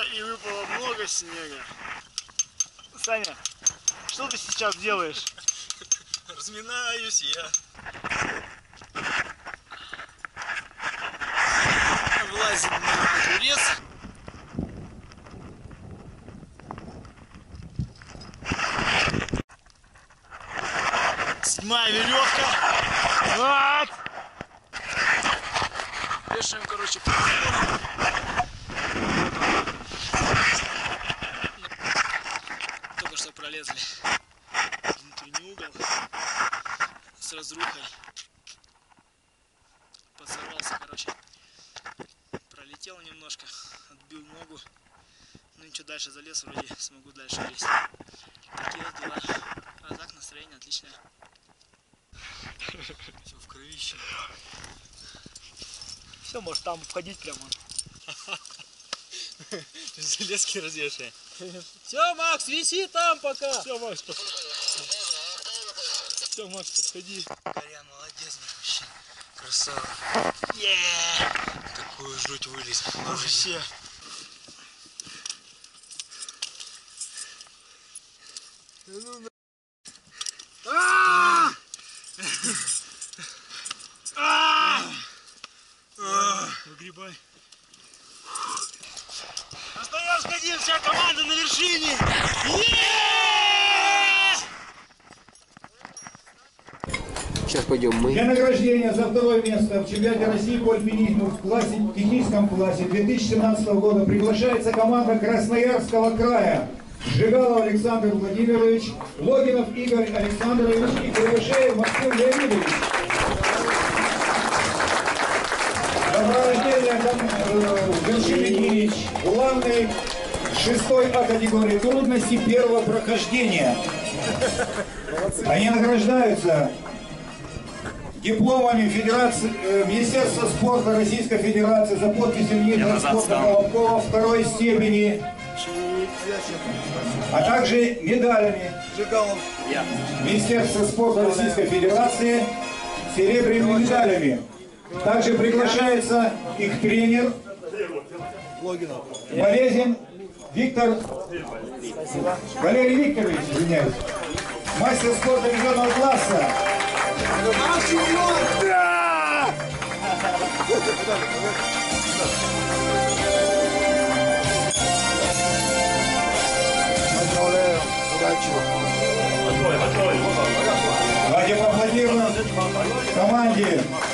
и выпало много снега. Саня, что ты сейчас делаешь? Разминаюсь я. Влазим на турец. Седьмая веревка. Вот. Вешаем, короче, только что пролезли. Внутренний угол с разрухой. Подсорвался, короче. Пролетел немножко, отбил ногу. Ну ничего, дальше залез, вроде смогу дальше лезть. Такие вот дела. А так настроение отличное. Все в кровище. Все, может там входить прямо. Железки развешивай. Все, Макс, виси там пока. Все, Макс, все, Макс, подходи. Горян, молодец, вообще. Красава. Такую жуть вылез. Вообще. Выгребай. Остаем, сходим, вся команда на вершине. Сейчас пойдем мы. Для награждения за второе место в чемпионате России по альпинизму в классе, техническом классе 2017 года приглашается команда Красноярского края. Жигалов Александр Владимирович, Логинов Игорь Александрович и Кривошеев Максим Леонидович. Добровольная вершины Ильич, главный 6-й А категории трудности первого прохождения. Они награждаются дипломами Министерства спорта Российской Федерации за подписью министра спорта Колобкова второй степени, а также медалями Министерства спорта Российской Федерации серебряными медалями. Также приглашается их тренер Болезин Виктор Валерий Викторович, извиняюсь, мастер спорта регионального класса. Наш чемпион! Да! Поздравляю, удачи. Давайте поаплодируем команде